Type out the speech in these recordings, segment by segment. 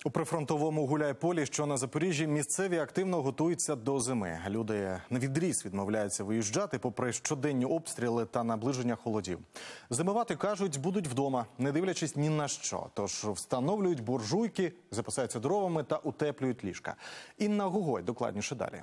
У прифронтовому Гуляйполі, що на Запоріжжі, місцеві активно готуються до зими. Люди навідріз відмовляються виїжджати, попри щоденні обстріли та наближення холодів. Зимувати, кажуть, будуть вдома, не дивлячись ні на що. Тож встановлюють буржуйки, запасаються дровами та утеплюють ліжка. Інна Гогой докладніше далі.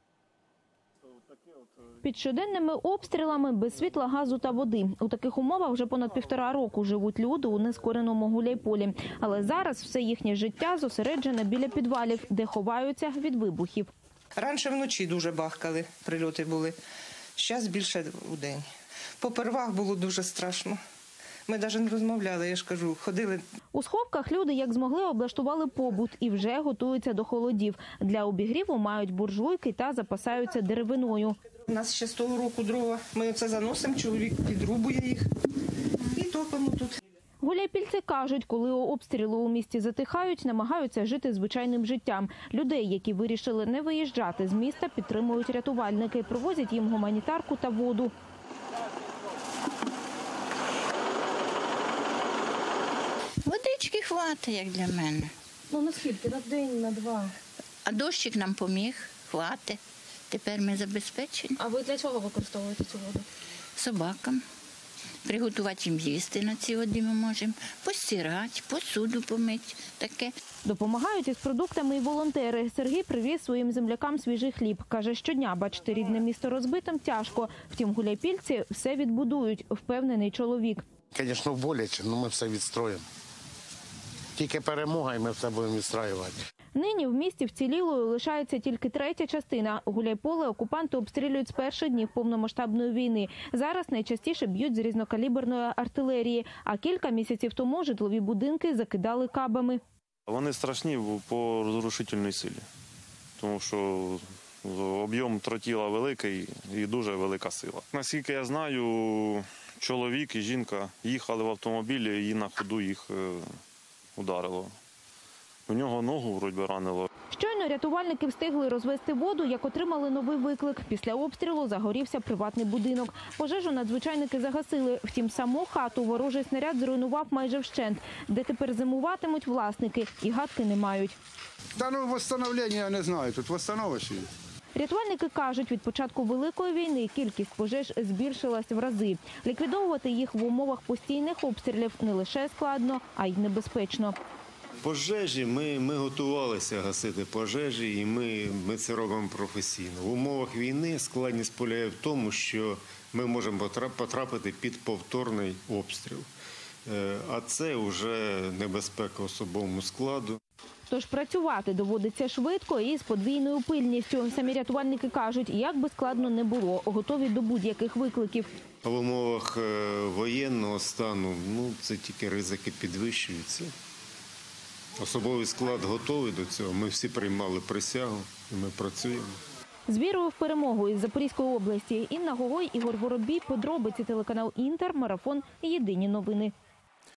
Під щоденними обстрілами, без світла, газу та води. У таких умовах вже понад 1,5 року живуть люди у нескореному Гуляйполі. Але зараз все їхнє життя зосереджене біля підвалів, де ховаються від вибухів. Раніше вночі дуже бахкали, прильоти були. Зараз більше удень. Попервах було дуже страшно. Ми навіть не розмовляли, я ж кажу, ходили. У сховках люди, як змогли, облаштували побут і вже готуються до холодів. Для обігріву мають буржуйки та запасаються деревиною. У нас ще з того року дрова. Ми оце заносимо, чоловік підрубує їх і топимо тут. Гуляйпільці кажуть, коли обстріли у місті затихають, намагаються жити звичайним життям. Людей, які вирішили не виїжджати з міста, підтримують рятувальники, привозять їм гуманітарку та воду. Водички хватить, як для мене. Ну наскільки? На день, на два? А дощик нам поміг, хватить. Тепер ми забезпечені. А ви для чого використовуєте цю воду? Собакам. Приготувати їм їсти на цій воді ми можемо. Постирати, посуду помити, таке. Допомагають із продуктами і волонтери. Сергій привіз своїм землякам свіжий хліб. Каже, щодня бачити рідне місто розбитим тяжко. Втім, гуляйпільці все відбудують, впевнений чоловік. Звісно, боляче, але ми все відстроїмо. Тільки перемога, і ми все будемо відстраювати. Нині в місті вцілілою лишається тільки третя частина. Гуляйполе окупанти обстрілюють з перших днів повномасштабної війни. Зараз найчастіше б'ють з різнокаліберної артилерії, а кілька місяців тому житлові будинки закидали кабами. Вони страшні по розрушительній силі, тому що об'єм тротіла великий і дуже велика сила. Наскільки я знаю, чоловік і жінка їхали в автомобілі і на ходу їх ударило. У нього ногу вроді ранило. Щойно рятувальники встигли розвести воду, як отримали новий виклик. Після обстрілу загорівся приватний будинок. Пожежу надзвичайники загасили. Втім, саму хату ворожий снаряд зруйнував майже вщент. Де тепер зимуватимуть власники, і гадки не мають. Та ну, відновлення я не знаю, тут відновиш її. Рятувальники кажуть, від початку Великої війни кількість пожеж збільшилась в рази. Ліквідовувати їх в умовах постійних обстрілів не лише складно, а й небезпечно. Пожежі, ми готувалися гасити пожежі, і ми це робимо професійно. В умовах війни складність полягає в тому, що ми можемо потрапити під повторний обстріл. А це вже небезпека особовому складу. Тож працювати доводиться швидко і з подвійною пильністю. Самі рятувальники кажуть, як би складно не було, готові до будь-яких викликів. В умовах воєнного стану це тільки ризики підвищуються. Особовий склад готовий до цього. Ми всі приймали присягу і ми працюємо. З вірою в перемогу із Запорізької області. Інна Гогой, Ігор Воробій, подробиці, телеканал «Інтер», марафон «Єдині новини».